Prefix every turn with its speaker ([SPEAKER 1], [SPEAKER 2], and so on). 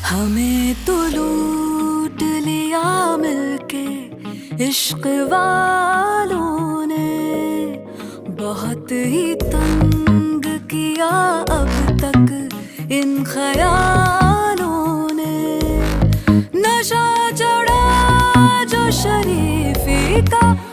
[SPEAKER 1] हमें तो लूट लिया मिलके इश्क वालों ने, बहुत ही तंग किया अब तक इन ख्यालों ने। नशा चढ़ा जो शरीफी का